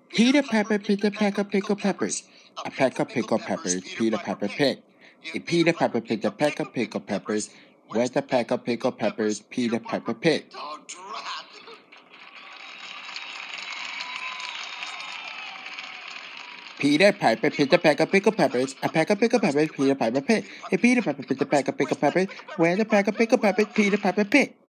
Peter Pepper picked a peck of pickled peppers. A peck of pickled peppers Peter Pepper picked. Peter Pepper picked a peck of pickled peppers. Where's the peck of pickled peppers Peter Pepper picked? Oh, drat. Peter Piper picked a peck of pickled peppers. A peck of pickled peppers Peter Piper picked. Peter Pepper picked a peck of pickled peppers. Where's the peck of pickled peppers Peter Piper picked?